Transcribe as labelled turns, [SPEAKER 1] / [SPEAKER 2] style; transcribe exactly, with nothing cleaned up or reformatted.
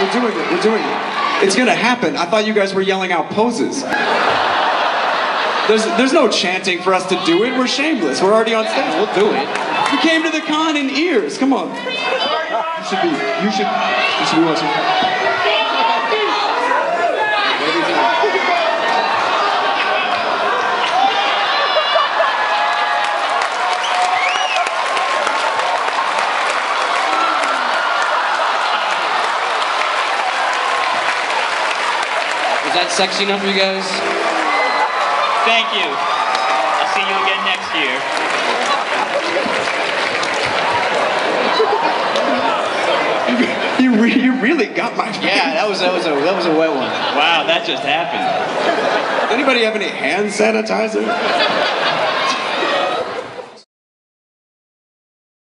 [SPEAKER 1] We're doing it. We're doing it. It's gonna happen. I thought you guys were yelling out poses. There's, there's no chanting for us to do it. We're shameless. We're already on stage. We'll do it. You came to the con in ears. Come on. You should be. You should. You should be watching.
[SPEAKER 2] Is that sexy enough for you guys?
[SPEAKER 3] Thank you. I'll see you again next year.
[SPEAKER 1] You, re you really got my face.
[SPEAKER 2] Yeah, that was that was a that was a wet one.
[SPEAKER 3] Wow, that just happened.
[SPEAKER 1] Anybody have any hand sanitizer?